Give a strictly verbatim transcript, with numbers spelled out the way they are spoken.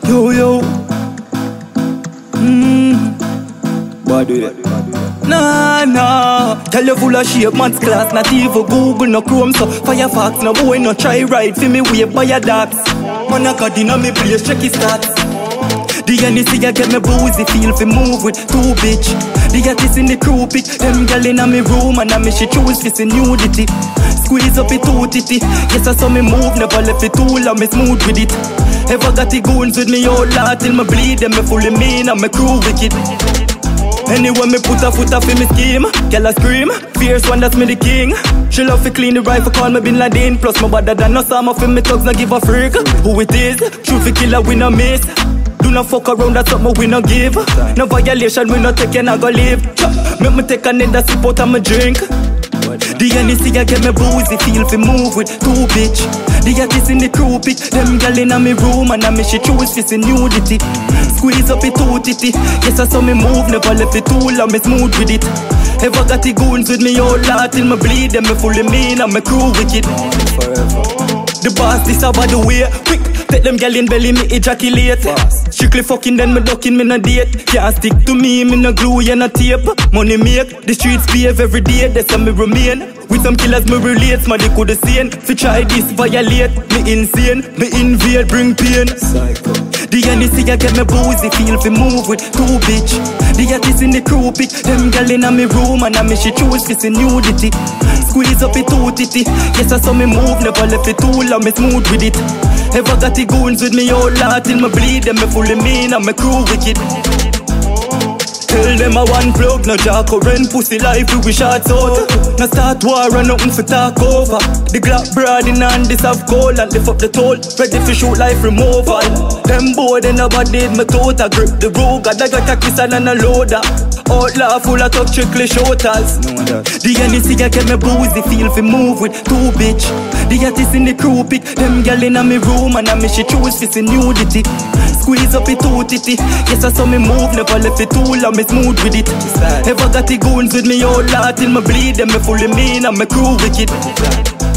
Yo, yo. Mmm. What do you? Nah, nah. Tell you full of shape, man's class. Not even Google, no Chrome, so Firefox. No boy, no try ride. Feel me wave by your dogs. Man, I got in on me place, check his stats. The N C I get me boozy, feel fi move with two bitch. The artists in the crew pick, them gal in me room and I me she choose fi see nudity. Squeeze up it too titty, yes I saw me move, never left it too long, me smooth with it. Ever got the goons with me all lot till me bleed, them me fully mean and me crew wicked. Anyway me put a foot up in me scheme, gal a scream, fierce one that's me the king. She love to clean the rifle, call me Bin Laden. Plus my better than no some of me thugs, no give a freak. Who it is, true fi killer we no miss. Do not fuck around, that's something we no give. No violation, we no take and I go live. Make me take another sip out of my drink. The N C I get me boozy, feel fi move with two bitch. The artists in the crew pick, them gal in me room and I me she choose fi see nudity. Squeeze up it too titty, yes I saw me move, never left it too long, me smooth with it. Ever got the goons with me all lot till me bleed, them me fully mean and me crew wicked. The boss this about the way, quick. Take them gal in belly, me ejaculate. Strictly fucking then me ducking, me no date. Can't stick to me, me no glue, you no tape. Money make, the streets behave every day, that's how me remain. With some killers me relate, man they coulda seen. Fi try this, violate, me insane. Me invade, bring pain. Psycho. The N C I get me boozy, feel fi move with two bitch. The artists in the crew pick, them gal in me room and I me she choose fi see nudity. Squeeze up it too titty, yes I saw me move, never left it too long, me smooth with it. Ever got the goons with me all lot till me bleed, them me fully mean and me crew wicked. Tell them I one plug, no jack or rent pussy life we shots out. No start war and nothing for talk over. The Glock broad in hand, this have gold and lift up the toll. Ready for shoot life removal. Them boy they never did me total. Grip the rogue, I got a kiss and a loader. Outlaw full of tough strictly shoters. The N C I get me boozy, feel fi move with two bitch. The artists in the crew pick, them gal in me room and I me she choose fi see nudity. Squeeze up it too titty, yes I saw me move, never left it too long, me smooth with it. Ever got the goons with me all lot till me bleed, them me fully mean and me crew wicked.